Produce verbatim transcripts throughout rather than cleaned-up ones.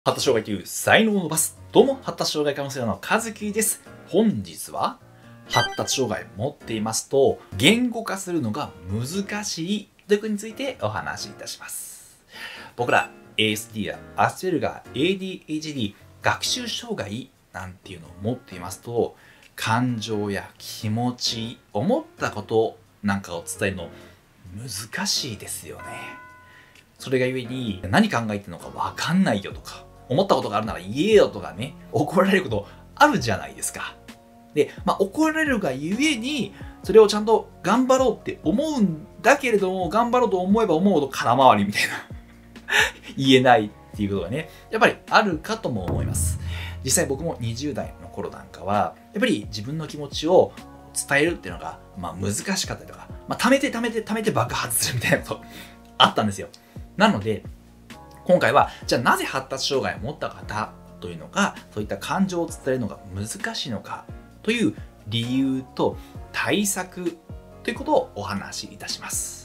発達障害という才能を伸ばす。どうも、発達障害カウンセラーの和樹です。本日は、発達障害を持っていますと、言語化するのが難しいということについてお話しいたします。僕ら、エーエスディー やアスペルガー、エーディーエイチディー、学習障害なんていうのを持っていますと、感情や気持ち、思ったことなんかを伝えるの難しいですよね。それがゆえに、何考えてるのかわかんないよとか、思ったことがあるなら言えよとかね、怒られることあるじゃないですか。で、まあ、怒られるがゆえに、それをちゃんと頑張ろうって思うんだけれども、頑張ろうと思えば思うほど空回りみたいな。言えないっていうことがね、やっぱりあるかとも思います。実際僕もにじゅう代の頃なんかは、やっぱり自分の気持ちを伝えるっていうのが、まあ、難しかったりとか、まあ、溜めて溜めて溜めて爆発するみたいなことあったんですよ。なので、今回は、じゃあなぜ発達障害を持った方というのが、そういった感情を伝えるのが難しいのかという理由と対策ということをお話しいたします。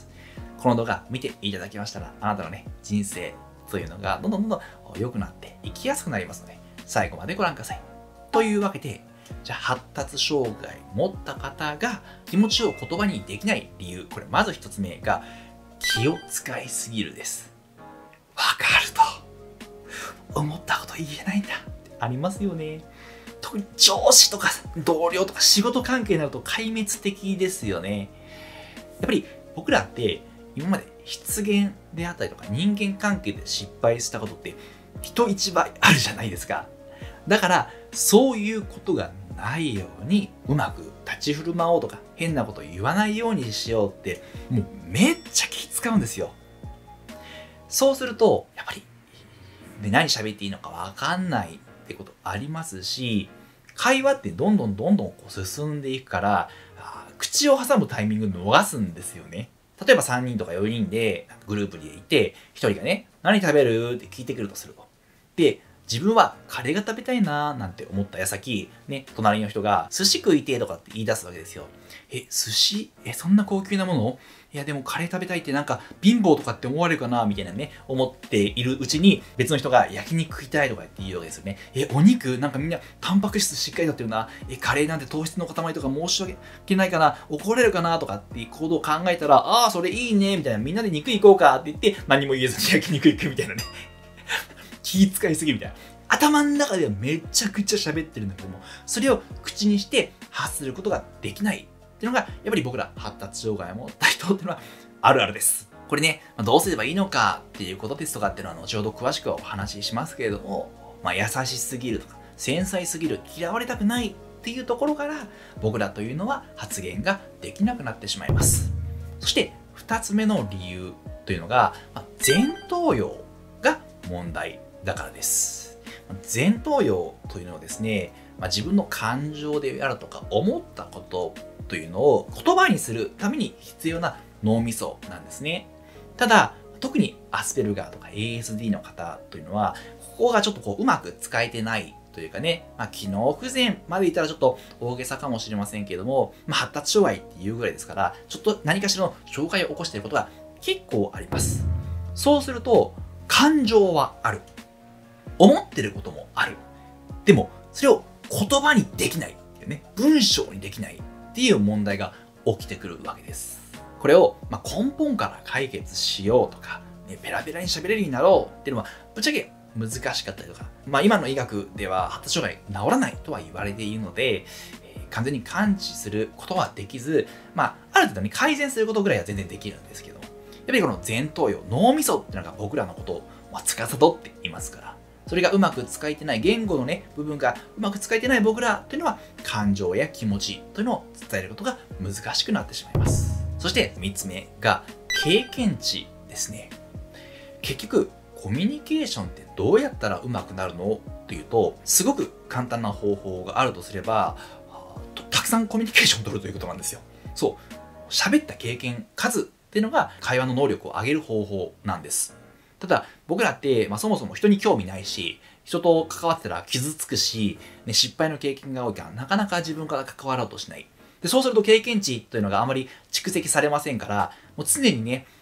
この動画見ていただきましたら、あなたのね、人生というのがどんどんどんどん良くなっていきやすくなりますので、最後までご覧ください。というわけで、じゃあ発達障害を持った方が気持ちを言葉にできない理由、これまず一つ目が気を使いすぎるです。わかると。思ったこと言えないんだってありますよね。特に上司とか同僚とか仕事関係になると壊滅的ですよね。やっぱり僕らって今まで失言であったりとか人間関係で失敗したことって人一倍あるじゃないですか。だからそういうことがないようにうまく立ち振る舞おうとか変なこと言わないようにしようってもうめっちゃ気使うんですよ。そうすると、やっぱり、で何喋っていいのかわかんないってことありますし、会話ってどんどんどんどんこう進んでいくから、口を挟むタイミング逃すんですよね。例えばさんにんとかよにんでグループにいて、ひとりがね、何食べるって聞いてくるとすると。で、自分はカレーが食べたいなーなんて思った矢先、ね、隣の人が寿司食いてーとかって言い出すわけですよ。え、寿司え、そんな高級なものいやでもカレー食べたいってなんか貧乏とかって思われるかなみたいなね、思っているうちに別の人が焼肉食いたいとかって言うわけですよね。え、お肉なんかみんなタンパク質しっかりだってるな。え、カレーなんて糖質の塊とか申し訳ないかな怒られるかなとかっていう行動を考えたら、ああ、それいいねみたいなみんなで肉行こうかって言って何も言えずに焼肉行くみたいなね。気遣いすぎみたいな。頭の中ではめちゃくちゃ喋ってるんだけども、それを口にして発することができないっていうのが、やっぱり僕ら発達障害を持った人っていうのはあるあるです。これね、どうすればいいのかっていうことですとかっていうのは後ほど詳しくお話ししますけれども、まあ、優しすぎるとか、繊細すぎる、嫌われたくないっていうところから、僕らというのは発言ができなくなってしまいます。そして二つ目の理由というのが、まあ、前頭葉が問題だからです。前頭葉というのはですね、まあ、自分の感情であるとか思ったことというのを言葉にするために必要な脳みそなんですね。ただ、特にアスペルガーとか エーエスディー の方というのは、ここがちょっとこううまく使えてないというかね、まあ、機能不全まで言ったらちょっと大げさかもしれませんけれども、まあ、発達障害っていうぐらいですから、ちょっと何かしらの障害を起こしていることが結構あります。そうすると、感情はある。思ってることもある。でも、それを言葉にできないっていうね、文章にできないっていう問題が起きてくるわけです。これを、まあ、根本から解決しようとか、ね、ペラペラに喋れるようになろうっていうのは、ぶっちゃけ難しかったりとか、まあ、今の医学では発達障害治らないとは言われているので、えー、完全に完治することはできず、まあ、ある程度に改善することぐらいは全然できるんですけど、やっぱりこの前頭葉、脳みそっていうのが僕らのことを、まあ、司っていますから、それがうまく使えてない、言語のね、部分がうまく使えてない僕らというのは、感情や気持ちというのを伝えることが難しくなってしまいます。そしてみっつめが、経験値ですね。結局、コミュニケーションってどうやったらうまくなるのというと、すごく簡単な方法があるとすれば、たくさんコミュニケーションを取るということなんですよ。そう。喋った経験、数っていうのが会話の能力を上げる方法なんです。ただ、僕らって、まあ、そもそも人に興味ないし、人と関わってたら傷つくし、ね、失敗の経験が多いから、なかなか自分から関わろうとしない。で、そうすると経験値というのがあまり蓄積されませんから、もう常にね、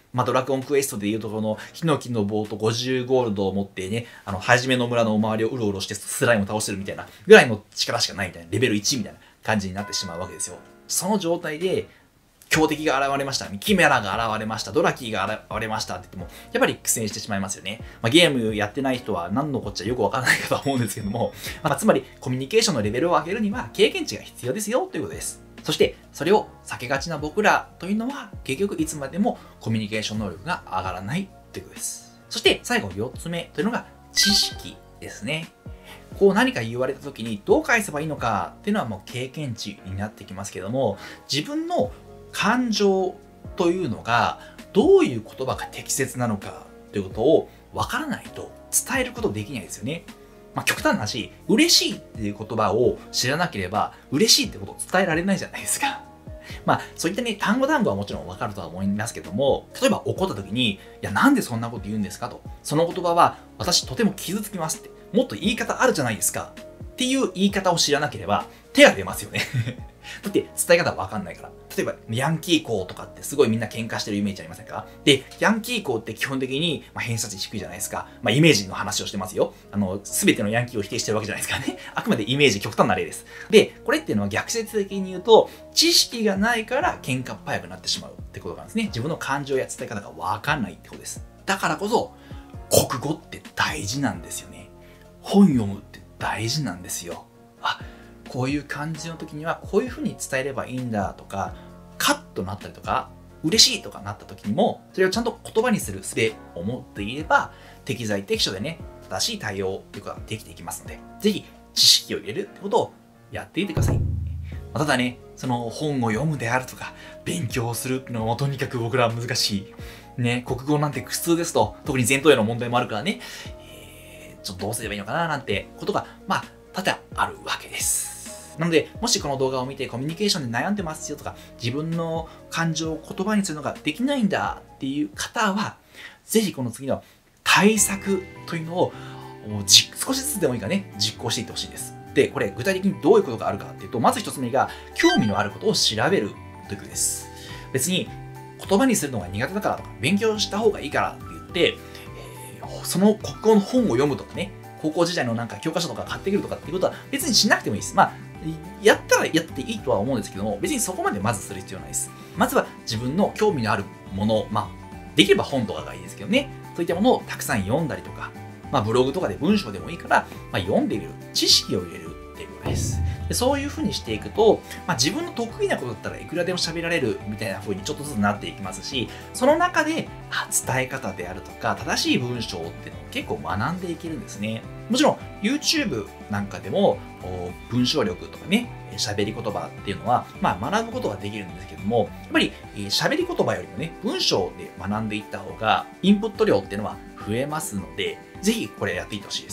まあ、ドラゴンクエストでいうとこのヒノキの棒とごじゅうゴールドを持ってね、あの、はじめの村の周りをうろうろしてスライムを倒してるみたいなぐらいの力しかないみたいな、レベルいちみたいな感じになってしまうわけですよ。その状態で、強敵が現れました、キメラが現れました、ドラキーが現れましたって言っても、やっぱり苦戦してしまいますよね。まあ、ゲームやってない人は何のこっちゃよくわからないかとは思うんですけども、まあ、つまりコミュニケーションのレベルを上げるには経験値が必要ですよということです。そして、それを避けがちな僕らというのは、結局いつまでもコミュニケーション能力が上がらないということです。そして、最後よっつめというのが知識ですね。こう何か言われた時にどう返せばいいのかっていうのはもう経験値になってきますけども、自分の感情というのがどういう言葉が適切なのかということを分からないと伝えることできないですよね。まあ、極端な話、嬉しいっていう言葉を知らなければ嬉しいってことを伝えられないじゃないですか。まあそういったね、単語単語はもちろん分かるとは思いますけども、例えば怒った時に、いやなんでそんなこと言うんですかと。その言葉は私とても傷つきますって。もっと言い方あるじゃないですか。っていう言い方を知らなければ手が出ますよね。だって伝え方わかんないから。例えば、ヤンキー校とかってすごいみんな喧嘩してるイメージありませんか？で、ヤンキー校って基本的に、まあ、偏差値低いじゃないですか。まあ、イメージの話をしてますよ。あの、すべてのヤンキーを否定してるわけじゃないですからね。あくまでイメージ極端な例です。で、これっていうのは逆説的に言うと、知識がないから喧嘩っ早くなってしまうってことなんですね。自分の感情や伝え方がわかんないってことです。だからこそ、国語って大事なんですよね。本読むって大事なんですよ。あ、こういう感じの時にはこういう風に伝えればいいんだとか、カッとなったりとか、嬉しいとかなった時にも、それをちゃんと言葉にする術を持っていれば、適材適所でね、正しい対応ということができていきますので、ぜひ知識を入れるってことをやってみてください。ただね、その本を読むであるとか、勉強するっていうのはとにかく僕らは難しい。ね、国語なんて苦痛ですと、特に前頭葉の問題もあるからね、えー、ちょっとどうすればいいのかななんてことが、まあ、多々あるわけです。なので、もしこの動画を見てコミュニケーションで悩んでますよとか、自分の感情を言葉にするのができないんだっていう方は、ぜひこの次の対策というのを少しずつでもいいからね、実行していってほしいです。で、これ具体的にどういうことがあるかっていうと、まず一つ目が興味のあることを調べるということです。別に言葉にするのが苦手だからとか、勉強した方がいいからって言って、えー、その国語の本を読むとかね、高校時代のなんか教科書とか買ってくるとかっていうことは別にしなくてもいいです。まあ、やったらやっていいとは思うんですけども、別にそこまでまずする必要ないです。まずは自分の興味のあるもの、まあ、できれば本とかがいいですけどね、そういったものをたくさん読んだりとか、まあ、ブログとかで文章でもいいから、まあ、読んでみる、知識を入れるっていうことです。でそういうふうにしていくと、まあ、自分の得意なことだったらいくらでも喋られるみたいな風にちょっとずつなっていきますし、その中であ伝え方であるとか正しい文章っていうのを結構学んでいけるんですね。もちろん YouTube なんかでも文章力とかね、喋り言葉っていうのは、まあ、学ぶことができるんですけども、やっぱり喋り言葉よりもね、文章で学んでいった方がインプット量っていうのは増えますので、ぜひこれやっていってほしいです。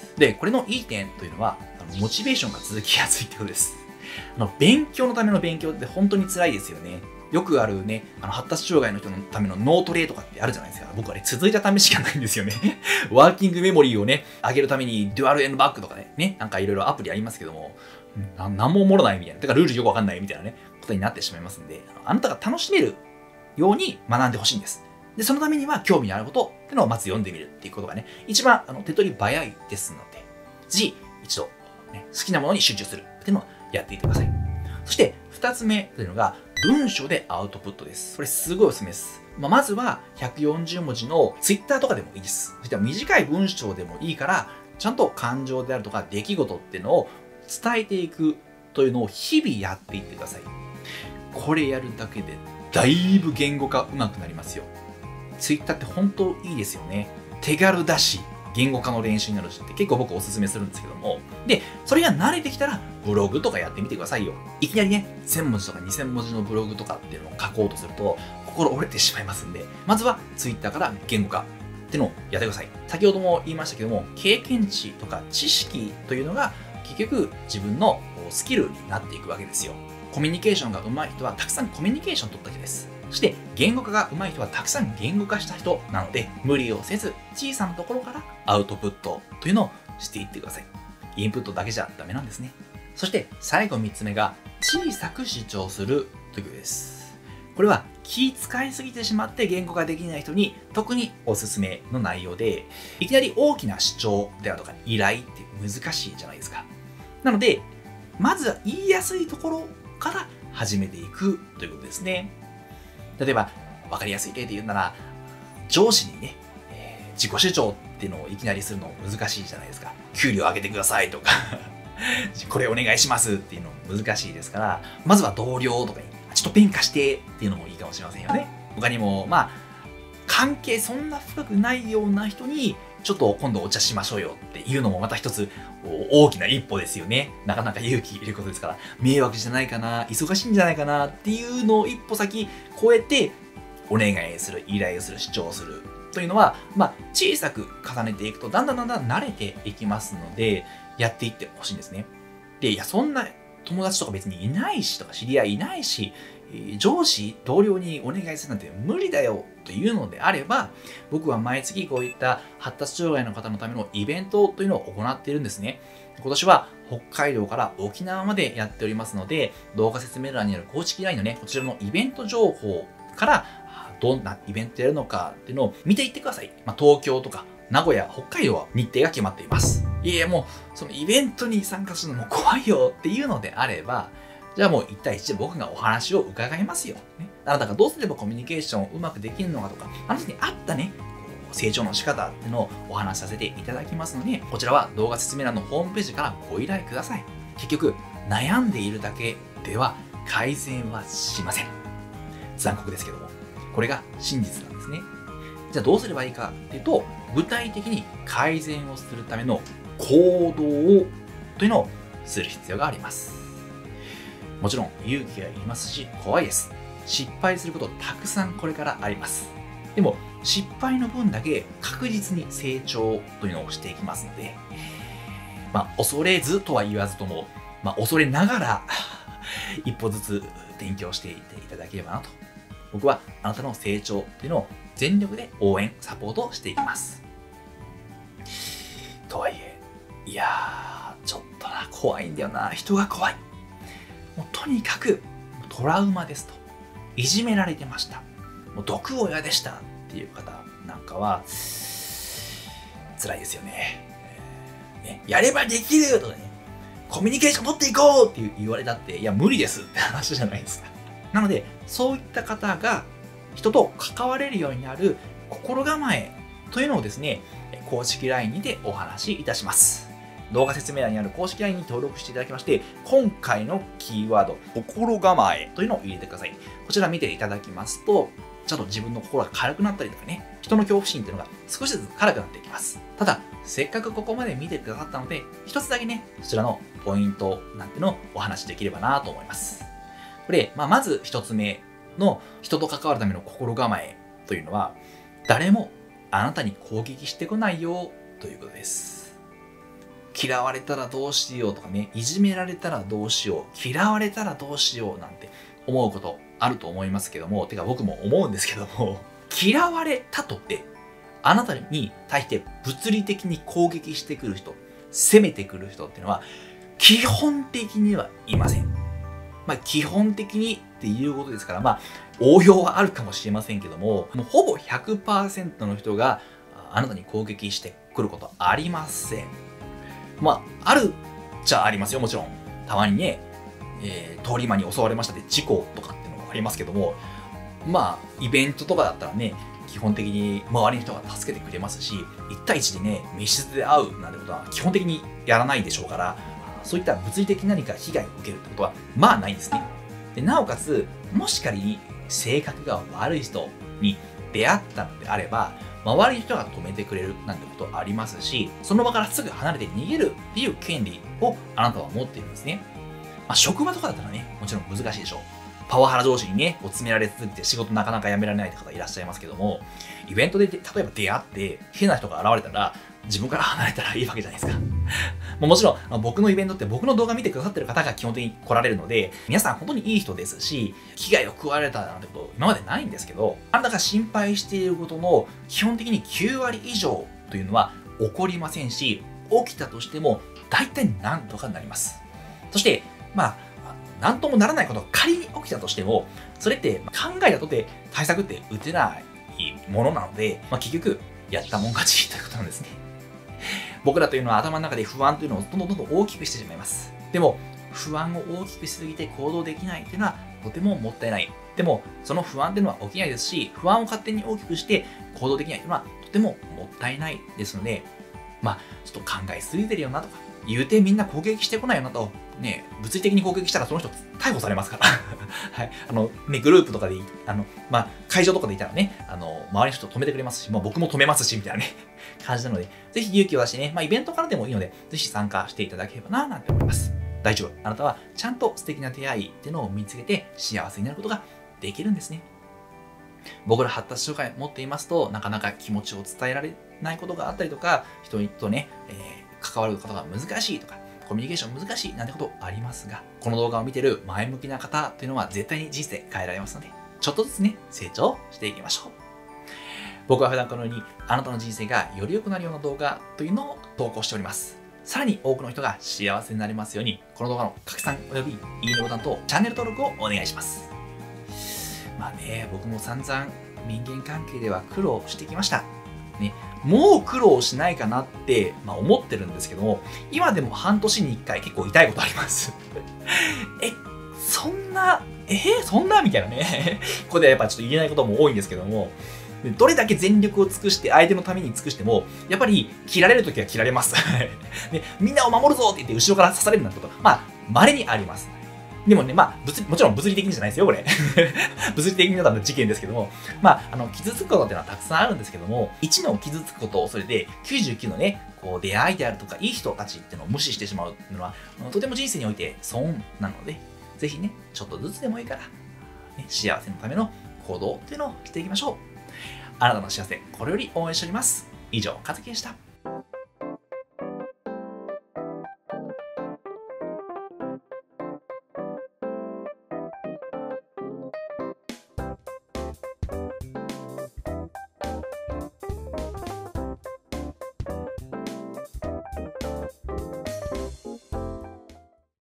で、これのいい点というのは、モチベーションが続きやすいってことです。あの勉強のための勉強って本当に辛いですよね。よくあるね、あの発達障害の人のための脳トレとかってあるじゃないですか。僕はね、続いたためしかないんですよね。ワーキングメモリーをね、上げるためにデュアルエンドバックとかね、ね、なんかいろいろアプリありますけども、ななんもおもろないみたいな。だからルールよくわかんないみたいなね、ことになってしまいますんで、あなたが楽しめるように学んでほしいんです。で、そのためには興味のあることっていうのをまず読んでみるっていうことがね、一番あの手っ取り早いですので、ぜひ一度、ね、好きなものに集中するっていうのをやっていってください。そして二つ目というのが文章でアウトプットです。これすごいおすすめです。まあ、まずはひゃくよんじゅうもじの Twitter とかでもいいです。そして短い文章でもいいから、ちゃんと感情であるとか出来事っていうのを伝えていくというのを日々やっていってください。これやるだけでだいぶ言語化上手くなりますよ。Twitter って本当いいですよね。手軽だし、言語化の練習になるしって結構僕おすすめするんですけども。で、それが慣れてきたらブログとかやってみてくださいよ。いきなりね、せんもじとかにせんもじのブログとかっていうのを書こうとすると心折れてしまいますんで、まずは Twitter から言語化っていうのをやってください。先ほども言いましたけども、経験値とか知識というのが結局自分のスキルになっていくわけですよ。コミュニケーションが上手い人はたくさんコミュニケーションを取った人です。そして言語化が上手い人はたくさん言語化した人なので、無理をせず小さなところからアウトプットというのをしていってください。インプットだけじゃダメなんですね。そして最後みっつめが小さく主張するということです。 これは気使いすぎてしまって言語化できない人に特におすすめの内容で、いきなり大きな主張であるとか依頼って難しいじゃないですか。なので、まずは言いやすいところから始めていくということですね。例えば、わかりやすい例で言うなら、上司にね、えー、自己主張っていうのをいきなりするの難しいじゃないですか。給料上げてくださいとか、これお願いしますっていうの難しいですから、まずは同僚とかに、ちょっとペン貸してっていうのもいいかもしれませんよね。他にも、まあ、関係そんな深くないような人に、ちょっと今度お茶しましょうよっていうのもまた一つ大きな一歩ですよね。なかなか勇気いることですから、迷惑じゃないかな、忙しいんじゃないかなっていうのを一歩先超えて、お願いする、依頼をする、主張するというのは、まあ、小さく重ねていくと、だんだんだんだん慣れていきますので、やっていってほしいんですね。で、いや、そんな友達とか別にいないしとか、知り合いいないし、上司、同僚にお願いするなんて無理だよというのであれば、僕は毎月こういった発達障害の方のためのイベントというのを行っているんですね。今年は北海道から沖縄までやっておりますので、動画説明欄にある公式 ライン のね、こちらのイベント情報から、どんなイベントやるのかっていうのを見ていってください。まあ、東京とか名古屋、北海道は日程が決まっています。いや、もうそのイベントに参加するのも怖いよっていうのであれば、じゃあもういち対いちで僕がお話を伺いますよ。ね、あなたがどうすればコミュニケーションをうまくできるのかとか、あなたに合ったね、成長の仕方っていうのをお話しさせていただきますので、こちらは動画説明欄のホームページからご依頼ください。結局、悩んでいるだけでは改善はしません。残酷ですけども、これが真実なんですね。じゃあどうすればいいかっていうと、具体的に改善をするための行動をというのをする必要があります。もちろん勇気がいりますし、怖いです。失敗することたくさんこれからあります。でも失敗の分だけ確実に成長というのをしていきますので、まあ恐れずとは言わずとも、まあ恐れながら一歩ずつ勉強していっていただければなと。僕はあなたの成長というのを全力で応援、サポートしていきます。とはいえ、いやー、ちょっとな、怖いんだよな。人が怖い。もうとにかくトラウマですと。いじめられてました。もう毒親でしたっていう方なんかは、辛いですよね。ね、やればできるとかね、コミュニケーション取っていこうって言われたって、いや、無理ですって話じゃないですか。なので、そういった方が人と関われるようになる心構えというのをですね、公式 ライン にてお話しいたします。動画説明欄にある公式 ライン に登録していただきまして、今回のキーワード、心構えというのを入れてください。こちら見ていただきますと、ちょっと自分の心が軽くなったりとかね、人の恐怖心というのが少しずつ軽くなっていきます。ただ、せっかくここまで見てくださったので、一つだけね、そちらのポイントなんてのをお話しできればなと思います。これ、まあ、まず一つ目の人と関わるための心構えというのは、誰もあなたに攻撃してこないよということです。嫌われたらどうしようとかね、いじめられたらどうしよう、嫌われたらどうしようなんて思うことあると思いますけども、てか僕も思うんですけども、嫌われたとってあなたに対して物理的に攻撃してくる人、攻めてくる人っていうのは基本的にはいません。まあ基本的にっていうことですから、まあ応用はあるかもしれませんけども、もうほぼ ひゃくパーセント の人があなたに攻撃してくることありません。まあ、あるじゃありますよ、もちろん。たまにね、えー、通り魔に襲われましたで事故とかっていうのもありますけども、まあ、イベントとかだったらね、基本的に周りの人が助けてくれますし、いち対いちでね、密室で会うなんてことは基本的にやらないでしょうから、そういった物理的に何か被害を受けるってことは、まあないんですね。で、なおかつ、もし仮に性格が悪い人に出会ったのであれば、周りの人が止めてくれるなんてことありますし、その場からすぐ離れて逃げるっていう権利をあなたは持っているんですね。まあ、職場とかだったらね、もちろん難しいでしょう。パワハラ上司にね、こう詰められ続けて仕事なかなか辞められないって方いらっしゃいますけども、イベントで例えば出会って変な人が現れたら、自分から離れたらいいわけじゃないですか。もちろん、僕のイベントって僕の動画見てくださってる方が基本的に来られるので、皆さん本当にいい人ですし、危害を加えられたなんてこと今までないんですけど、あなたが心配していることの基本的にきゅうわり以上というのは起こりませんし、起きたとしても大体なんとかなります。そして、まあ、 何ともならないことが仮に起きたとしても、それって考えたとて対策って打てないものなので、まあ、結局、やったもん勝ちということなんですね。僕らというのは頭の中で不安というのをどんどんどんどん大きくしてしまいます。でも、不安を大きくしすぎて行動できないっていうのはとてももったいない。でも、その不安っていうのは起きないですし、不安を勝手に大きくして行動できないっていうのはとてももったいないですので、まあ、ちょっと考えすぎてるよなとか、言うてみんな攻撃してこないよなと、ね、物理的に攻撃したらその人逮捕されますから。はい。あの、ね、グループとかで、あの、まあ、会場とかでいたらね、あの、周りの人止めてくれますし、まあ、僕も止めますし、みたいなね、感じなので、ぜひ勇気を出してね、まあ、イベントからでもいいので、ぜひ参加していただければな、なんて思います。大丈夫。あなたはちゃんと素敵な出会いっていうのを見つけて幸せになることができるんですね。僕ら発達障害を持っていますと、なかなか気持ちを伝えられないことがあったりとか、人とね、えー関わることが難しいとか、コミュニケーション難しいなんてことありますが、この動画を見てる前向きな方っていうのは絶対に人生変えられますので、ちょっとずつね、成長していきましょう。僕は普段このように、あなたの人生がより良くなるような動画というのを投稿しております。さらに多くの人が幸せになれますように、この動画の拡散およびいいねボタンとチャンネル登録をお願いします。まあね、僕も散々人間関係では苦労してきました。ね、もう苦労しないかなって、まあ、思ってるんですけども、今でも半年にいっかい結構痛いことあります。え、そんな、えー、そんなみたいなね。ここではやっぱちょっと言えないことも多いんですけども、どれだけ全力を尽くして相手のために尽くしても、やっぱり切られるときは切られます。で。みんなを守るぞって言って後ろから刺されるなんてこと、まあ、稀にあります。でもね、まあ、物もちろん物理的にじゃないですよ、これ。物理的になったら事件ですけども、まあ、あの、傷つくことっていうのはたくさんあるんですけども、いちの傷つくことをそれで、きゅうじゅうきゅうのね、こう、出会いであるとか、いい人たちっていうのを無視してしまうっていうのは、とても人生において損なので、ぜひね、ちょっとずつでもいいから、ね、幸せのための行動っていうのをしていきましょう。あなたの幸せ、これより応援しております。以上、かずきでした。